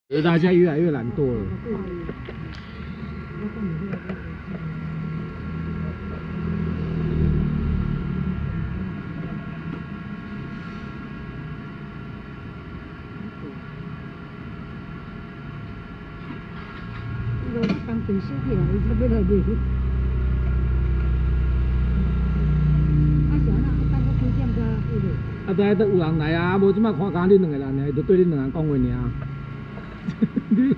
而大家越来越懒惰了。 我刚整修起来，差不多了。啊，是安那，等我几点才迄个？ 啊，都有人来啊，无即摆看敢恁两个人呢，就对恁两个讲话尔。你。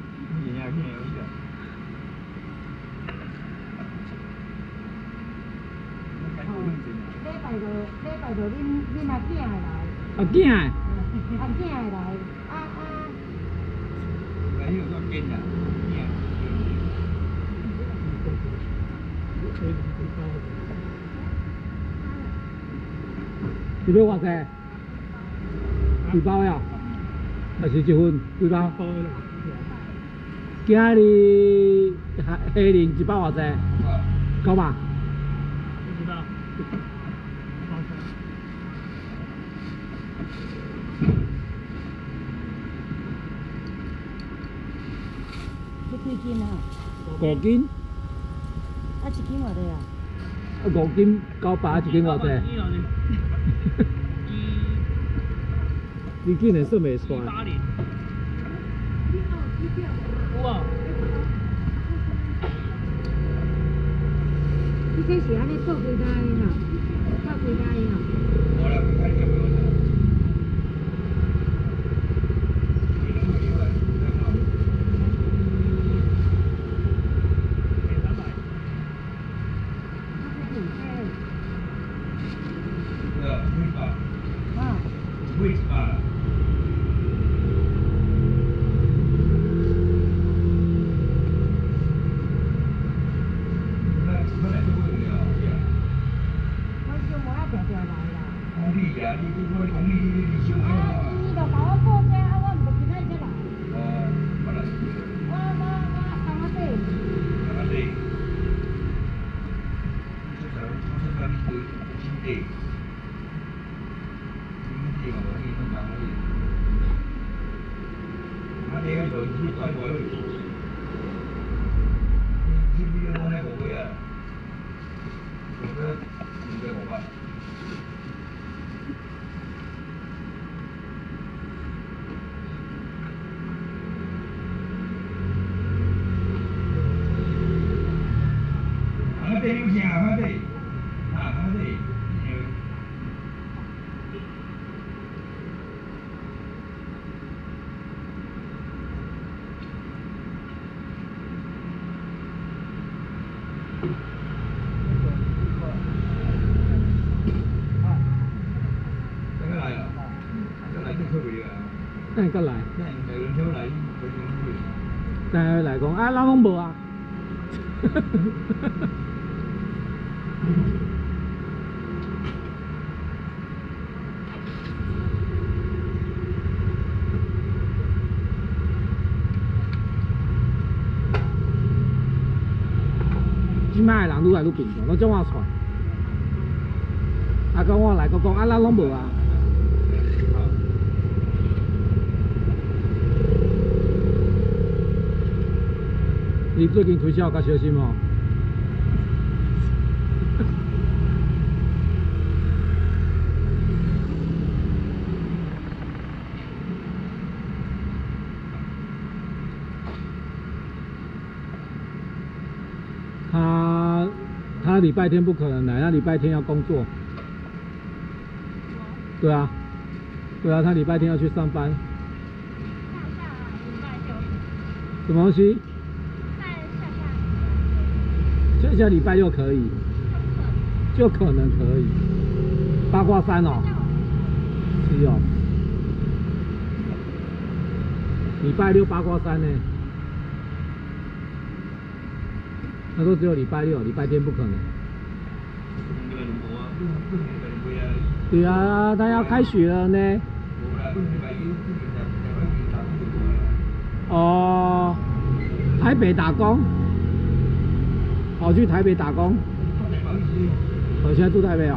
礼拜就恁阿囝会来。 阿囝的。 阿囝会来，啊。 没有说变的， 你要偌济？几包呀？还是一份？几包？今日虾仁一包偌济？9吧。 不知道。 这几斤啊 ？5斤。 啊，一斤偌济啊 ？5斤900，一斤偌济？2斤的算袂算。 哇！ 你这是安尼做几大个啦？做几大个啦？ 我来看这个。 哪会来？哪会来讲啊？咱拢无啊。即摆的人愈来愈贫穷，拢怎啊传？啊，讲我来个讲啊，咱拢无啊。你最近推销较小心哦。他礼拜天不可能来，他礼拜天要工作。对啊，对啊，他礼拜天要去上班。什么东西？下礼拜6可以，就可能可以。八卦山哦，是哦。礼拜6八卦山呢？他说只有礼拜6，礼拜天不可能。对啊，他要开学了呢。哦，台北打工。跑去台北打工，我现在住台北哦。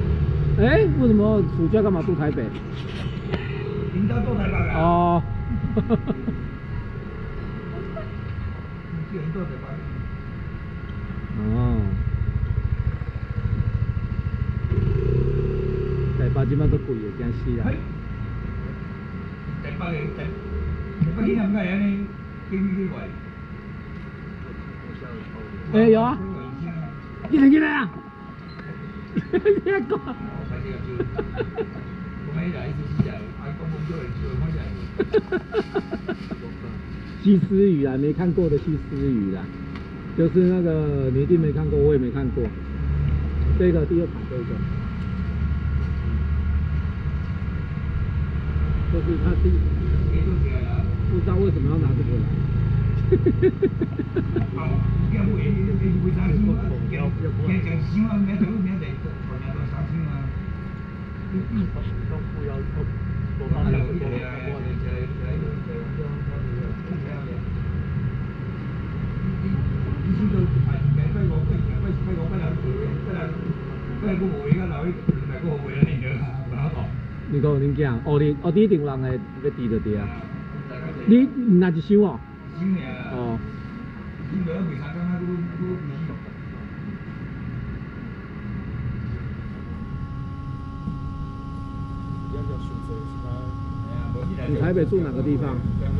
哎，为什么暑假干嘛住台北？ 领导住台北啊。 哦， 哦，台北即摆都贵的，惊死啦！ 台北现在安尼经济外。 哎，有啊，进来啊！你还讲？西施语啊，没看过的西施语啦，就是那个你一定没看过，我也没看过。这个第二排这个，就是他不知道为什么要拿这个来。你讲恁囝，你一定人会要治就对啊。你拿一箱哦？哦。你台北住哪个地方？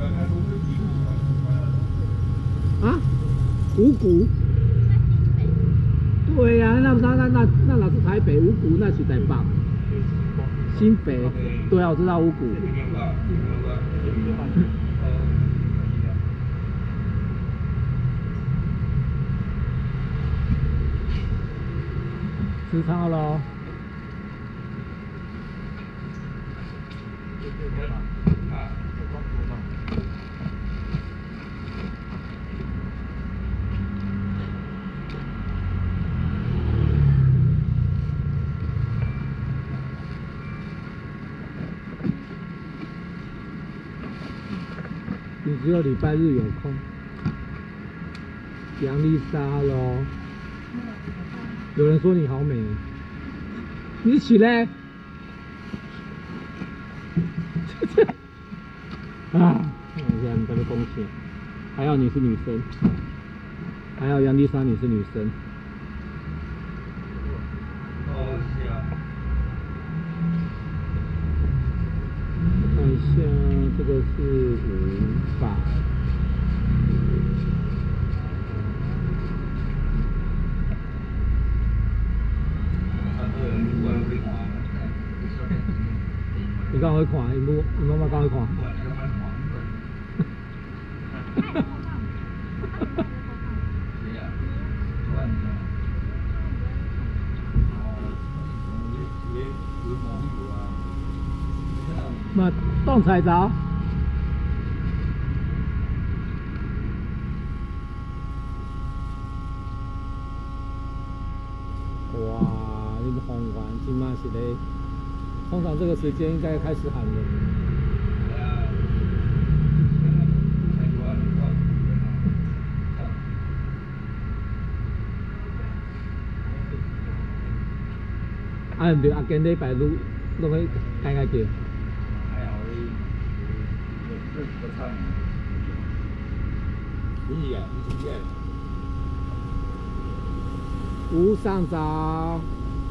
啊？五股？对呀、那哪是台北？五股那是台北。新北。对啊，我知道五股。吃超喽。你只有礼拜日有空。杨丽莎咯。有人说你好美，你起来。啊！看一下你在那恭喜，还好你是女生，还好杨丽莎你是女生。看一下，这个是500。你敢会看？伊妈妈敢会看？嘛，当菜招。哇，你的红丸今嘛是咧，通常这个时间应该开始喊了。啊，唔对，啊，今礼拜六拢去开叫。吴上早。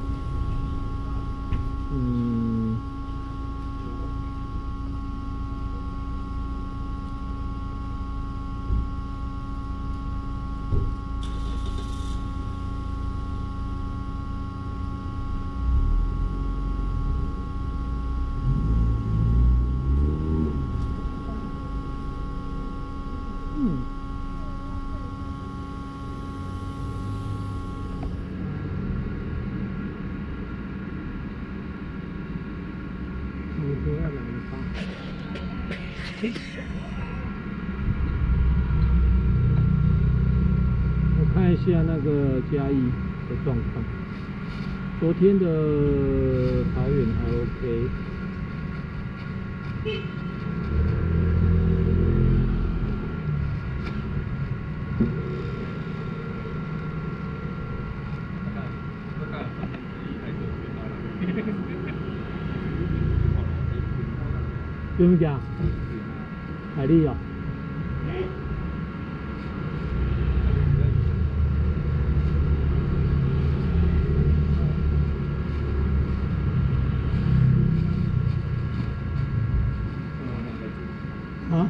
我看一下那个嘉义的状况，昨天的桃园还 OK。有物件？ 海蛎哦。啊？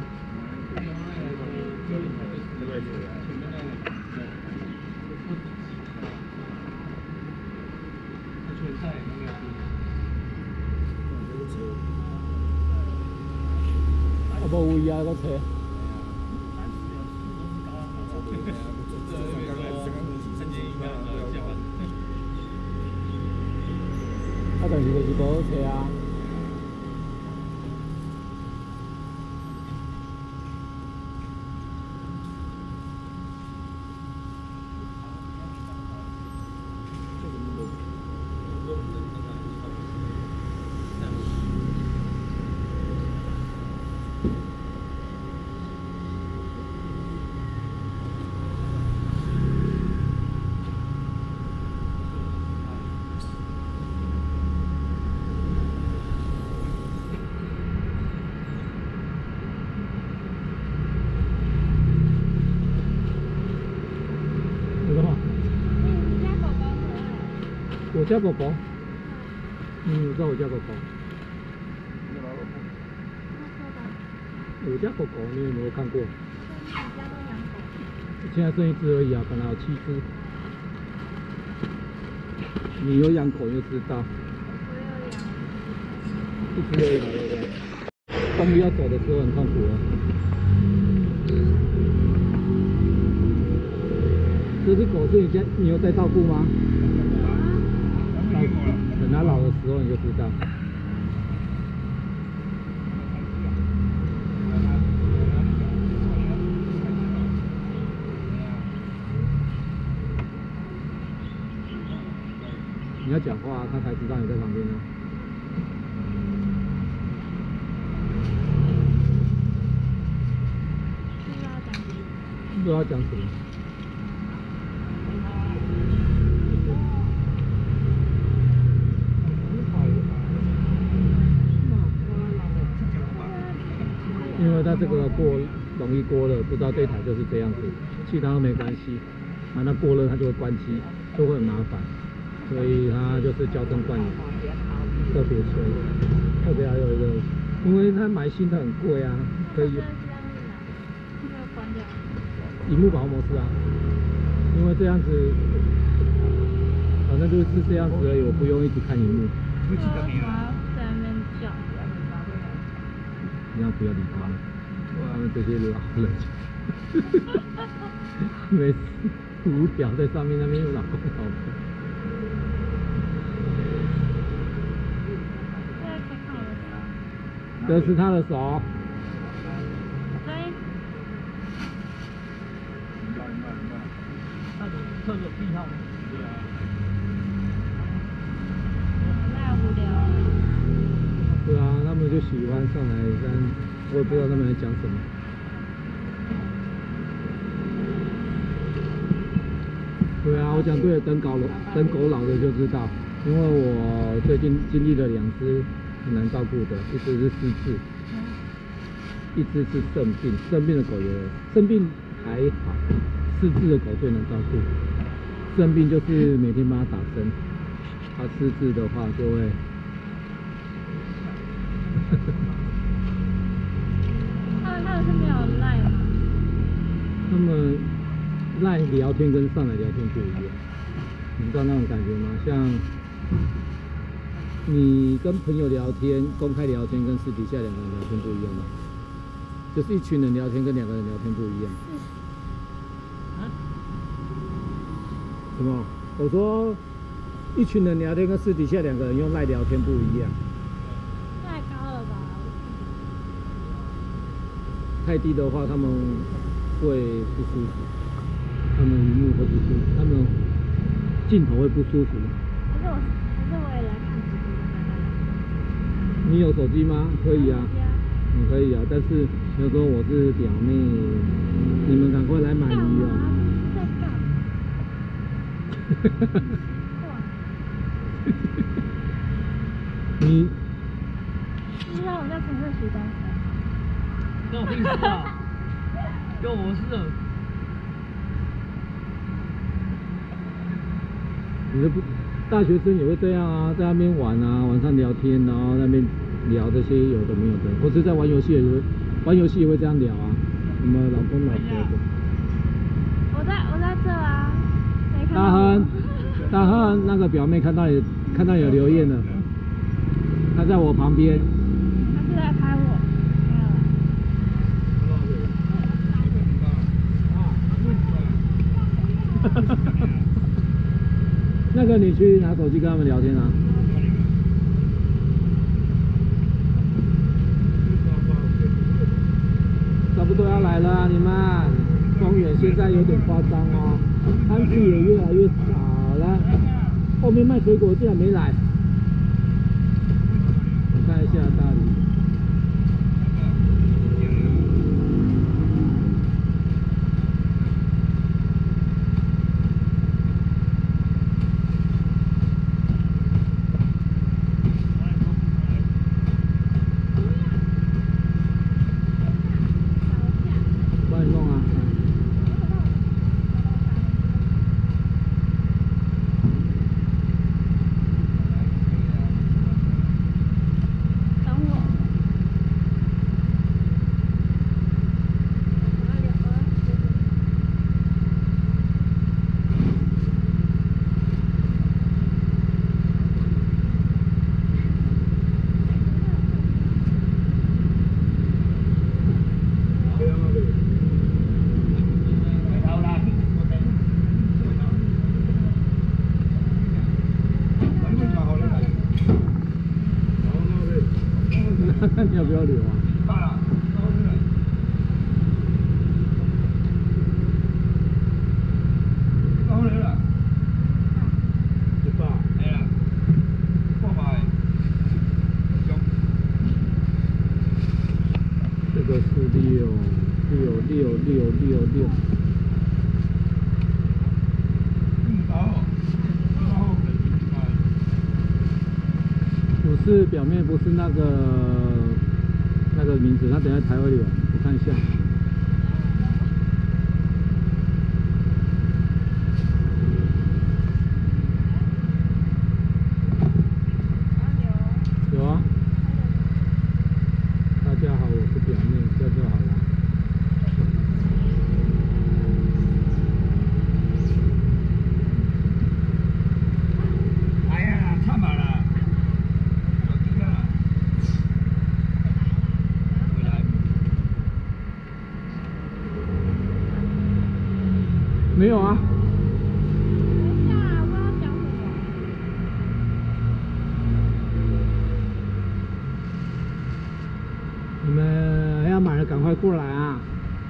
啊，无位啊，搁找。啊，但是就是无好找啊。我家狗狗，我知道我家狗狗。我家狗狗你有没有看过？ 你家都养狗？ 现在剩1只而已啊，本来有7只。你有养狗就知道。 我有养。 1只而已嘛，对不对？终于要走的时候很痛苦了。这只狗是你有在照顾吗？等它老的时候你就知道。你要讲话，它才知道你在旁边呢。不知道讲什么。因为它这个容易过热，不知道这台就是这样子，其他都没关系，啊，那过热它就会关机，就会很麻烦，所以它就是交通惯用，特别吹，特别还有一个，因为它买新的很贵啊，可以。萤幕保护模式啊，因为这样子，反正就是这样子而已，我不用一直看萤幕。 在那边叫。 你要不要理他们？他们这些老人，没事无聊在上面那边有老公老婆。这是他的手。特有癖好。 太无聊了。 对啊，他们就喜欢上来，但我也不知道他们在讲什么。对啊，我讲对了，等狗老了就知道，因为我最近经历了2只很难照顾的，一只是失智，一只是肾病，肾病的狗也肾病还好，失智的狗最难照顾。肾病就是每天帮它打针，它失智的话就会。 他们是没有赖吗？ 他们赖聊天跟上来聊天不一样，你知道那种感觉吗？像你跟朋友聊天，公开聊天跟私底下2个人聊天不一样吗？就是一群人聊天跟2个人聊天不一样。什么？我说一群人聊天跟私底下2个人用赖聊天不一样。 太高了吧？ 太低的话，他们会不舒服，他们荧幕会不舒服，他们镜头会不舒服。 可是我也来看直播的。 你有手机吗？可以啊，可以啊，但是有时候我是表妹，你们赶快来买鱼啊！ 在干嘛？ 你知道我在城市徐东山。 跟我屁事啊！跟我事啊！ 你的不大学生也会这样啊，在那边玩啊，晚上聊天，然后那边聊这些有的没有的，或是在玩游戏也会，玩游戏也会这样聊啊。什么老公老婆的。 我在这啊，没看到大我。 亨，大亨，那个表妹看到你有留言了，她在我旁边。 他是在拍我。 那个你去拿手机跟他们聊天啊。差不多要来了啊，你们公园现在有点夸张哦，摊子也越来越少了。后面卖水果竟然没来，我看一下大理。帮你弄啊。 等我。 你要不要留啊？这个是66666。不是表面不是那个名字，他等下才会留，我看一下。有啊。大家好，我是表妹，这就好了。 哎呀，唱满了。 没有啊。 等一下，我要讲什么？ 你们要买了赶快过来啊！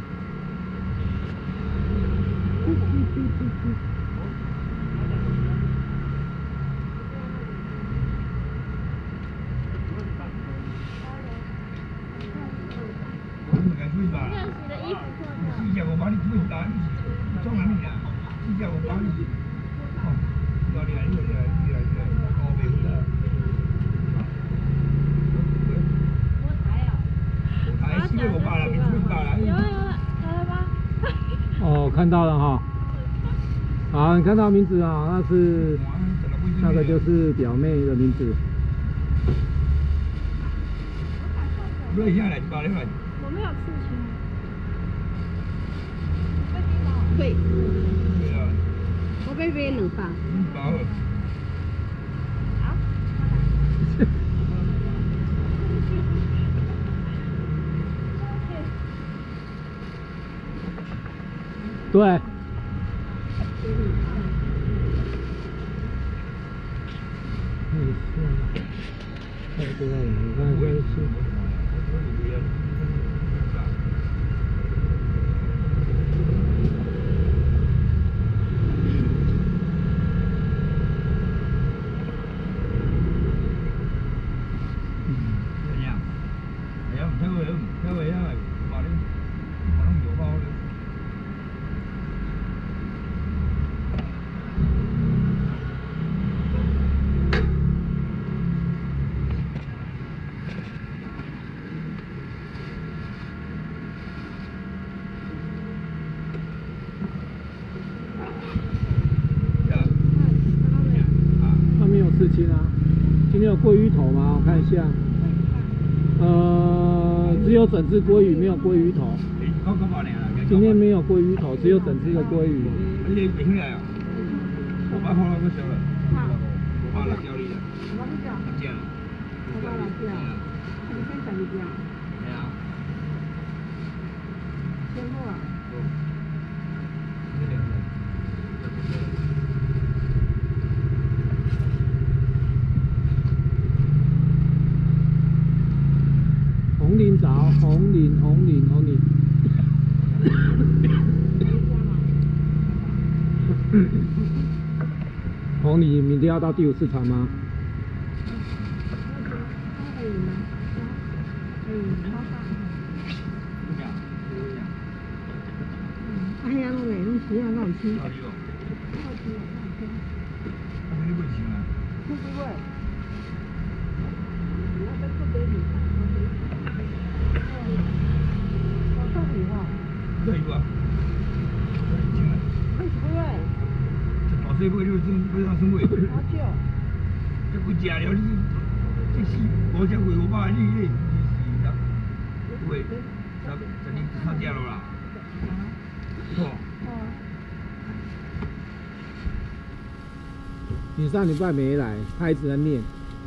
练习的衣服脱掉。 我帮你做一单，装哪里啊？我帮你。哦，厉害，高明的。台4个8了，没8了。 有了，来了吧？ 哦，看到了哈。好，你看到名字啊，那个就是表妹的名字。 我没有刺青。 对，我被买2包。 对。太多了，你看这是。 斤啊。今天有鲑鱼头吗？我看一下。只有整只鲑鱼，没有鲑鱼头。今天没有鲑鱼头，只有整只的鲑鱼。 你北京来啊？我把放了不小了，我把辣椒里了，辣椒， 我把辣椒，你先等一下。 系啊。 先好啊。 红林藻，红林。红林，明天要到第5市场吗？ 可以吗？可以，好吧。哎呀，拢嘞，拢需要闹吃。 好吃哦。 好吃哦，好吃。 那你会吃吗？ 不会。我在做杯里。我送你哈。 可以吧？ 为什么会？ 大细尾你要让生尾。 好久。 这不食了，你这是5只尾5百，你是10尾12只了啦。哦。 你上礼拜没来，他一直在念。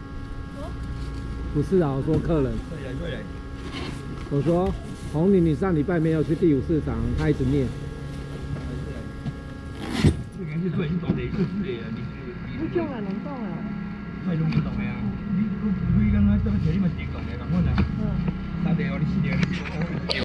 不是啊，我说客人。 对来。 我说红林，你上礼拜没有去第5市场，他一直念。 这个是做你大地做事的啊， 你种啊，能种啊。 太容易动的啊！你每工仔怎么摕你嘛自动的，咁款啊？3条你4条你。